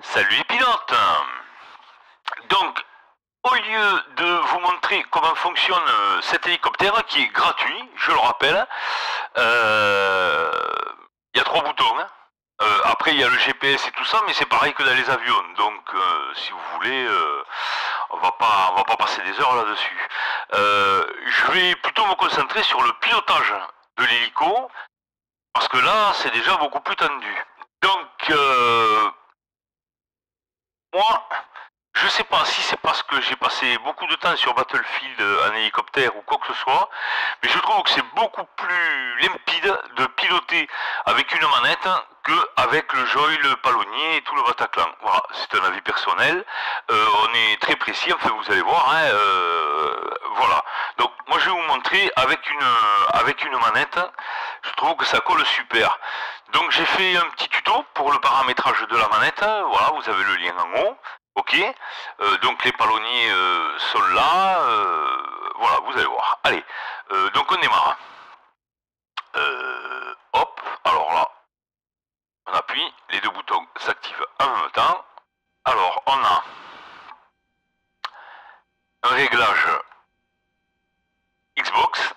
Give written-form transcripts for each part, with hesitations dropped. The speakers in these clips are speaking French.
Salut les pilotes. Donc, au lieu de vous montrer comment fonctionne cet hélicoptère, qui est gratuit, je le rappelle, il y a 3 boutons. Hein. Après, il y a le GPS et tout ça, mais c'est pareil que dans les avions. Donc, si vous voulez, on va pas passer des heures là-dessus. Je vais plutôt me concentrer sur le pilotage de l'hélico, parce que là, c'est déjà beaucoup plus tendu. Donc, moi, je sais pas si c'est parce que j'ai passé beaucoup de temps sur Battlefield en hélicoptère ou quoi que ce soit, mais je trouve que c'est beaucoup plus limpide de piloter avec une manette qu'avec le joy, le palonnier et tout le Bataclan. Voilà, c'est un avis personnel. On est très précis, enfin vous allez voir. Hein, voilà. Donc moi je vais vous montrer avec une manette. Je trouve que ça colle super. Donc j'ai fait un petit tuto pour le paramétrage de la manette. Voilà, vous avez le lien en haut. Ok, donc les palonniers sont là, voilà, vous allez voir. Allez, donc on démarre. Hop, alors là, on appuie, les deux boutons s'activent en même temps. Alors, on a un réglage Xbox,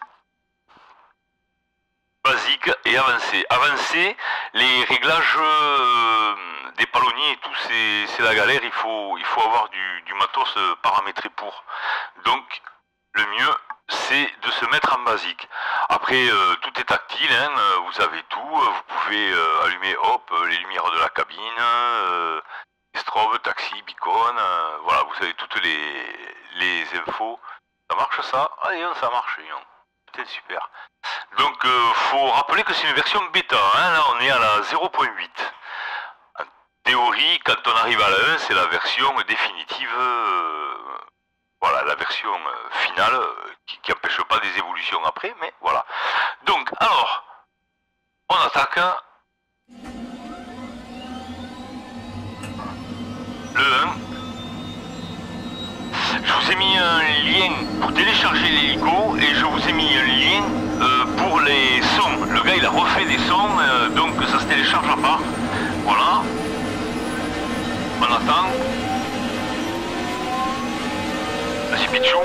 basique et avancé. Avancé, les réglages des palonniers et tout, c'est la galère, il faut avoir du matos paramétré pour. Donc, le mieux, c'est de se mettre en basique. Après, tout est tactile, hein, vous avez tout, vous pouvez allumer, hop, les lumières de la cabine, strobe, taxi, beacon, voilà, vous avez toutes les infos. Ça marche ça? Allez, ça marche, putain, super. Donc, faut rappeler que c'est une version bêta, hein, là on est à la 0.8. En théorie, quand on arrive à la 1, c'est la version définitive, voilà, la version finale, qui n'empêche pas des évolutions après, mais voilà. Donc, alors, on attaque le 1. Je vous ai mis un lien pour télécharger l'hélico et je vous ai mis un lien pour les sons. Le gars il a refait des sons, donc ça se télécharge à part. Voilà. On attend. Vas-y Pichou.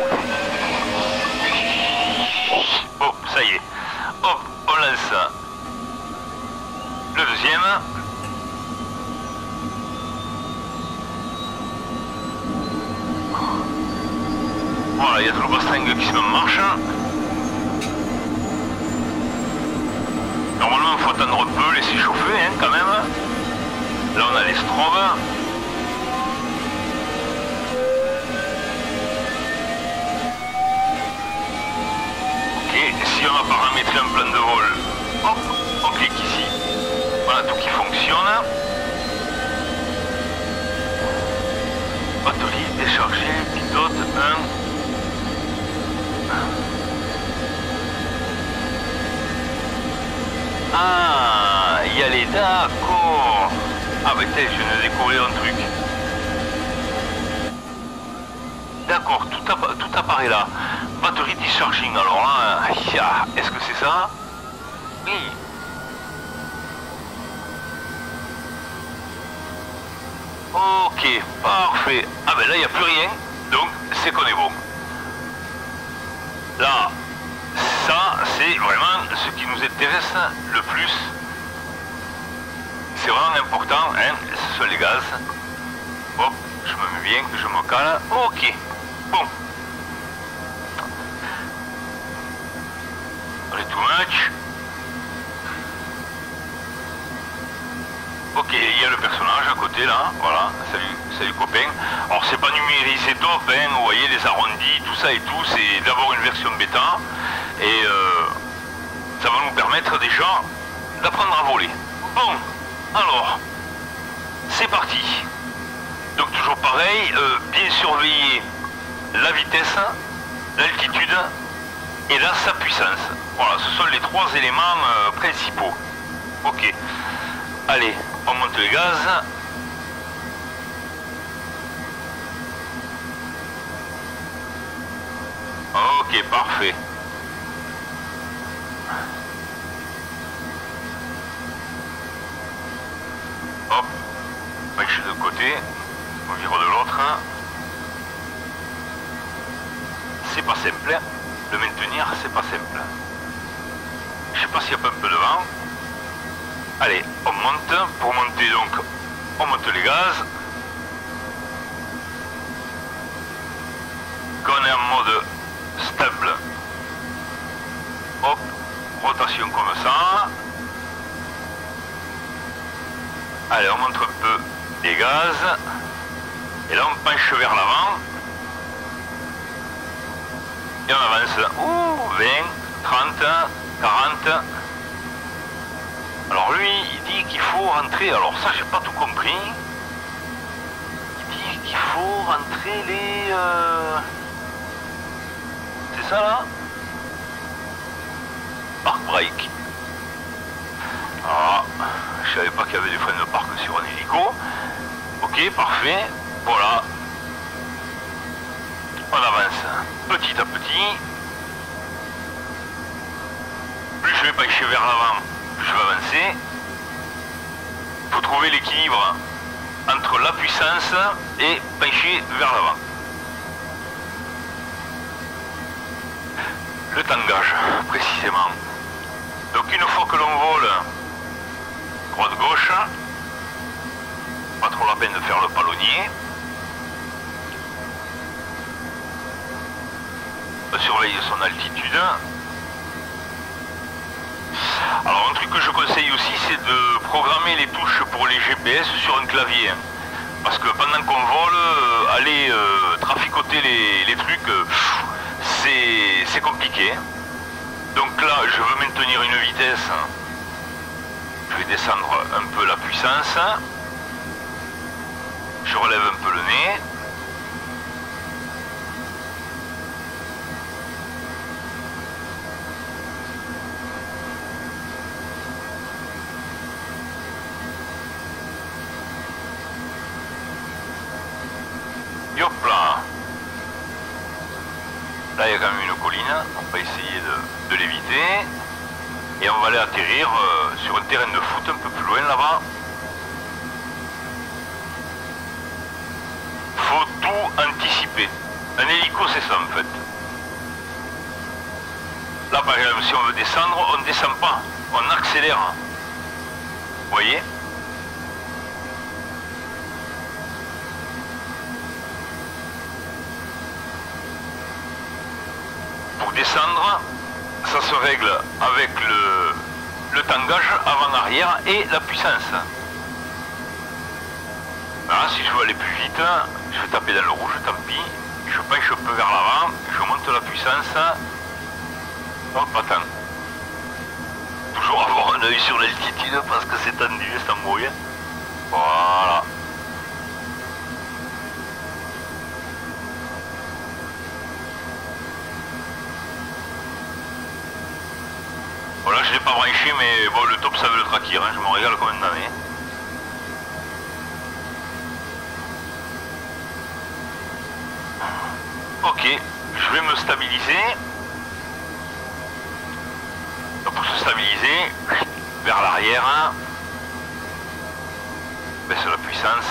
Oh, ça y est. Hop, on lance le deuxième. Voilà, il y a tout le bastringue qui se met en marche. Normalement, il faut attendre un peu, laisser chauffer, hein, quand même. Là, on a les strobes. Ok, si on a paramétré un plan de vol, hop, on clique ici. Voilà, tout qui fonctionne. Batterie déchargée, pilote 1. Ah, il y a les d'accord. Ah bah tiens, je viens de découvrir un truc. D'accord, tout apparaît là. Batterie discharging, alors là, est-ce que c'est ça? Oui. Ok, parfait. Ah ben là, il n'y a plus rien, donc c'est qu'on est bon. Là, ça, c'est vraiment ce qui nous intéresse le plus. C'est vraiment important, hein, ce sont les gaz. Hop, je me mets bien, je me cale. Ok, bon. On est too much. Ok, il y a le personnage à côté là, voilà, salut copain. Alors c'est pas numérisé top, hein, vous voyez les arrondis, tout ça et tout, c'est d'abord une version bêta et ça va nous permettre déjà d'apprendre à voler. Bon, alors, c'est parti. Donc toujours pareil, bien surveiller la vitesse, l'altitude et là sa puissance. Voilà, ce sont les 3 éléments principaux. Ok, allez. On monte le gaz. Ok, parfait. Hop, gauche de côté, on vire de l'autre. C'est pas simple, hein. Le maintenir c'est pas simple. Je sais pas s'il y a pas un peu de vent. Allez, on monte. Pour monter donc, on monte les gaz. Quand on est en mode stable, hop, rotation comme ça. Allez, on monte un peu les gaz. Et là on penche vers l'avant. Et on avance. Ouh, 20, 30, 40. Alors lui, il dit qu'il faut rentrer. Alors ça, j'ai pas tout compris. Il dit qu'il faut rentrer les... C'est ça là? Park brake. Alors, je savais pas qu'il y avait des freins de parc sur un hélico. Ok, parfait. Voilà. On avance petit à petit. Plus je vais pencher vers l'avant, plus je vais avancer. Il faut trouver l'équilibre entre la puissance et pencher vers l'avant. Le tangage, précisément. Donc une fois que l'on vole droite-gauche, pas trop la peine de faire le palonnier. On surveille son altitude. Alors un truc que je conseille aussi, c'est de programmer les touches pour les GPS sur un clavier. Parce que pendant qu'on vole, aller traficoter les trucs, c'est compliqué. Donc là, je veux maintenir une vitesse. Je vais descendre un peu la puissance. Je relève un peu le nez. Et hop là. Là, il y a quand même une colline. On va essayer de l'éviter. Et on va aller atterrir sur un terrain de foot un peu plus loin là-bas. Faut tout anticiper. Un hélico, c'est ça en fait. Là, par exemple, si on veut descendre, on ne descend pas. On accélère. Vous voyez ? Pour descendre, ça se règle avec le tangage avant-arrière et la puissance. Voilà, si je veux aller plus vite, je vais taper dans le rouge, tant pis. Je penche un peu vers l'avant, je monte la puissance. Hop, attends. Toujours avoir un œil sur l'altitude parce que c'est tendu, c'est embrouillé. Voilà. Voilà, je ne l'ai pas branché, mais bon, le top ça veut le traquer, hein, je me régale comme une damnée. Ok, je vais me stabiliser. Donc pour se stabiliser, vers l'arrière, baisse la puissance,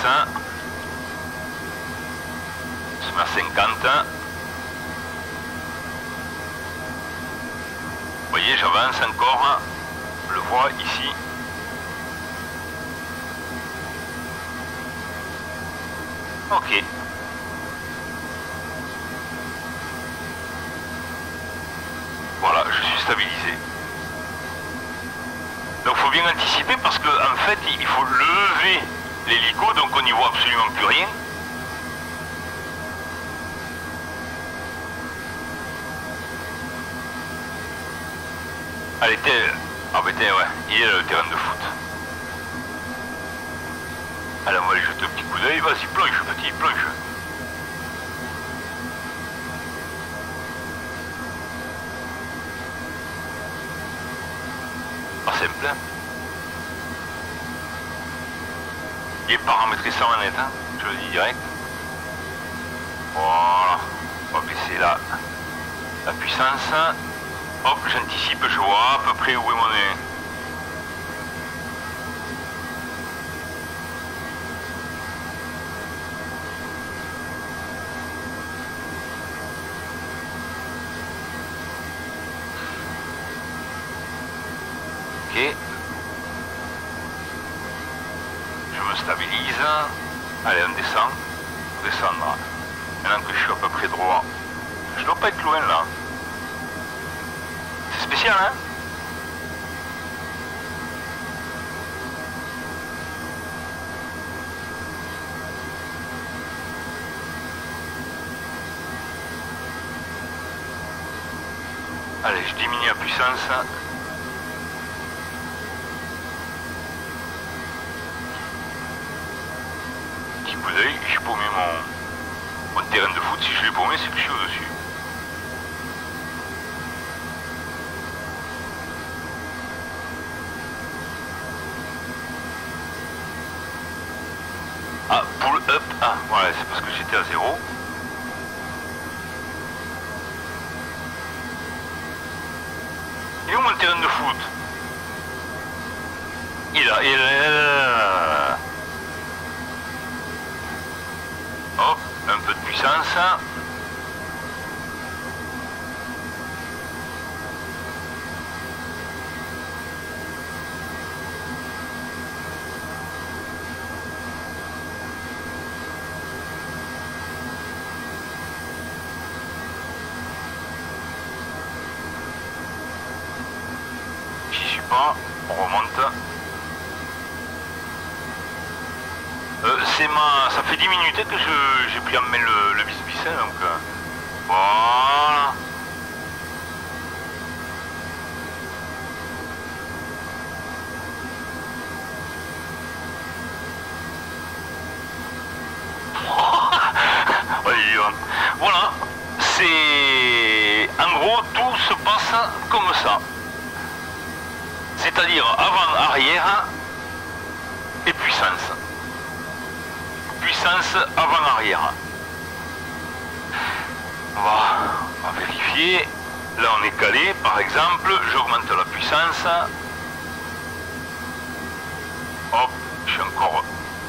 se met à 50. Vous voyez, j'avance encore, je le vois ici. Ok. Voilà, je suis stabilisé. Donc il faut bien anticiper parce qu'en fait, il faut lever l'hélico, donc on n'y voit absolument plus rien. Allez, ah ben ouais, il est là le terrain de foot. Allez, on va aller jeter un petit coup d'œil. Vas-y, plonge, petit, plonge. Pas simple, hein. Il est paramétré sans manette, hein, je le dis direct. Voilà, on va baisser la puissance. Hop, j'anticipe, je vois à peu près où est mon nez. stabilise. Allez, on descend. On descendra. Maintenant que je suis à peu près droit. Je dois pas être loin là. C'est spécial, hein? Allez, je diminue la puissance. Petit coup d'œil, j'ai paumé mon terrain de foot. Si je l'ai paumé, c'est que je suis au-dessus. Ah, pull up. Ah, voilà, c'est parce que j'étais à 0. Il est où mon terrain de foot? Il est là. Hop, un peu de puissance. J'y suis pas, on remonte. Ça fait 10 minutes que j'ai pris en main le bis-bis, donc voilà. Voilà, c'est en gros tout se passe comme ça. C'est-à-dire avant, arrière et puissance. Puissance avant, arrière. On va vérifier. Là on est calé, par exemple, j'augmente la puissance. Hop, je suis encore.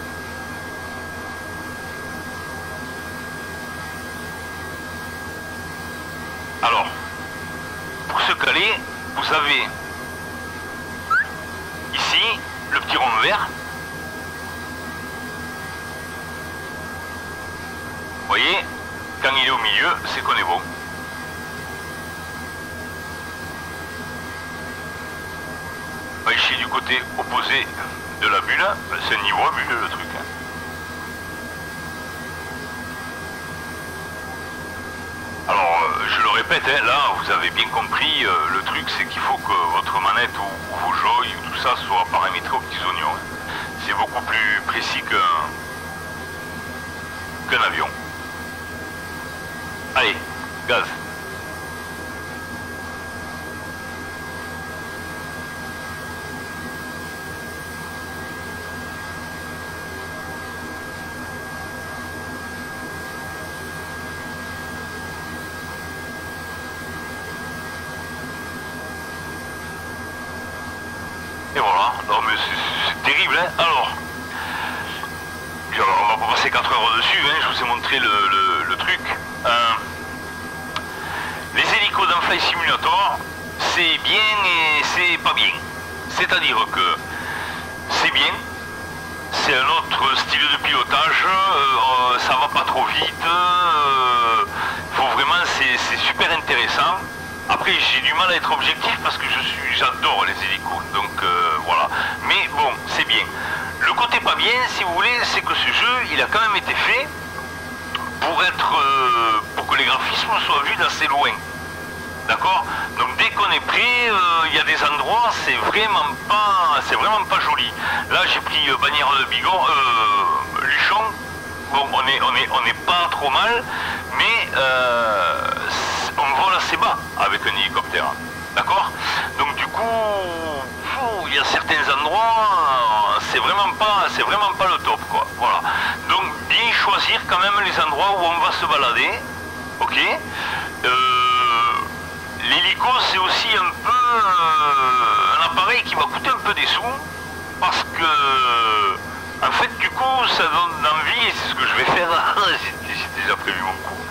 Alors, pour se caler, vous avez ici le petit rond vert. Vous voyez, quand il est au milieu, c'est qu'on est bon. On va ici du côté opposé de la bulle. C'est un niveau à bulle le truc. Alors, je le répète, hein, là, vous avez bien compris, le truc, c'est qu'il faut que votre manette ou vos joys ou tout ça soit paramétré aux petits oignons. Hein. C'est beaucoup plus précis qu'un avion. Allez, gaz. Et voilà, non mais c'est terrible, hein. Alors, on va pas passer 4 heures dessus, hein. Je vous ai montré le truc. Les hélicos dans Flight Simulator, c'est bien et c'est pas bien. C'est-à-dire que c'est bien, c'est un autre style de pilotage, ça va pas trop vite, faut vraiment, c'est super intéressant. Après j'ai du mal à être objectif parce que j'adore les hélicos, donc voilà. Mais bon, c'est bien. Le côté pas bien, si vous voulez, c'est que ce jeu, il a quand même été fait pour que les graphismes soient vus d'assez loin. D'accord? Donc dès qu'on est prêt, il y a des endroits, c'est vraiment pas joli. Là j'ai pris bannière de Bigon, Luchon. Bon, on est pas trop mal, mais on vole assez bas avec un hélicoptère. D'accord? Donc du coup, il y a certains endroits, c'est vraiment pas le top, quoi. Voilà. Donc bien choisir quand même les endroits où on va se balader. Ok? L'hélico, c'est aussi un peu un appareil qui va coûter un peu des sous, parce que en fait du coup ça donne envie, et c'est ce que je vais faire. J'ai déjà prévu mon coup.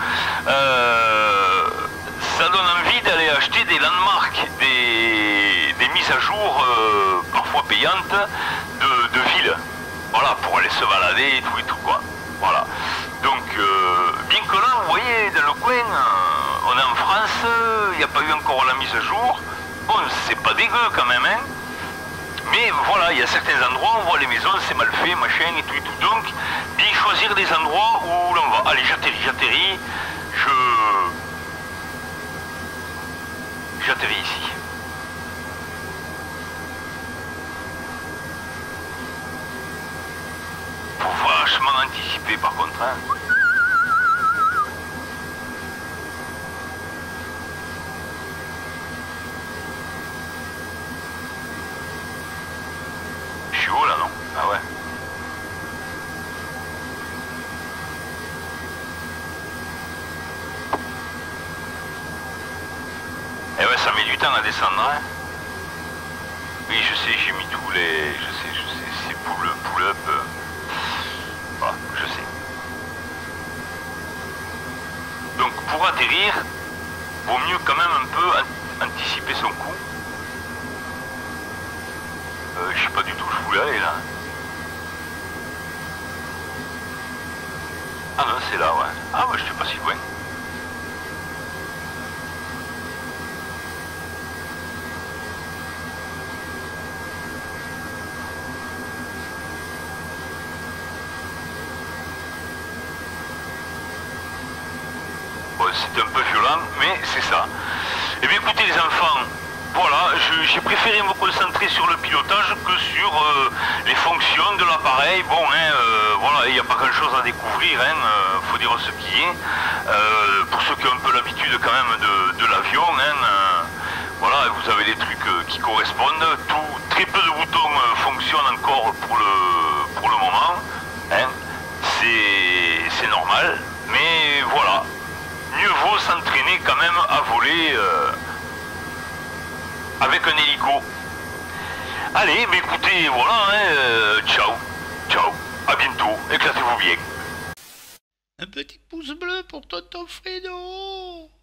Ça donne envie d'aller acheter des landmarks, des mises à jour parfois payantes de villes. Voilà, pour aller se balader et tout quoi. Voilà. Donc, bien que là, vous voyez, dans le coin, on est en France, il n'y a pas eu encore la mise à jour. Bon, c'est pas dégueu quand même, hein. Mais voilà, il y a certains endroits, on voit les maisons, c'est mal fait, machin et tout et tout. Donc, bien choisir des endroits où l'on va. Allez, j'atterris. J'atterris ici. Faut vachement anticiper par contre, hein. Je suis haut là, non? Ah ouais. Eh ouais, ça met du temps à descendre, hein. Oui, je sais, j'ai mis tous les... Je sais, c'est pull-up. Voilà, je sais. Donc pour atterrir, vaut mieux quand même un peu anticiper son coup. Je sais pas du tout où je voulais aller là. Ah non, c'est là, ouais. Ah ouais, je suis pas si loin. Bon, c'était un peu violent, mais c'est ça. Eh bien écoutez les enfants, voilà, j'ai préféré me concentrer sur le pilotage que sur les fonctions de l'appareil. Bon, hein, voilà, il n'y a pas grand chose à découvrir, hein, faut dire ce qui est. Pour ceux qui ont un peu l'habitude quand même de l'avion, hein, voilà, vous avez les trucs qui correspondent. Très peu de boutons fonctionnent encore pour le moment. Hein, c'est normal, mais voilà. Mieux vaut s'entraîner quand même à voler avec un hélico. Allez, mais écoutez, voilà, hein, ciao, ciao, à bientôt, éclatez-vous bien. Un petit pouce bleu pour Tonton Fredo.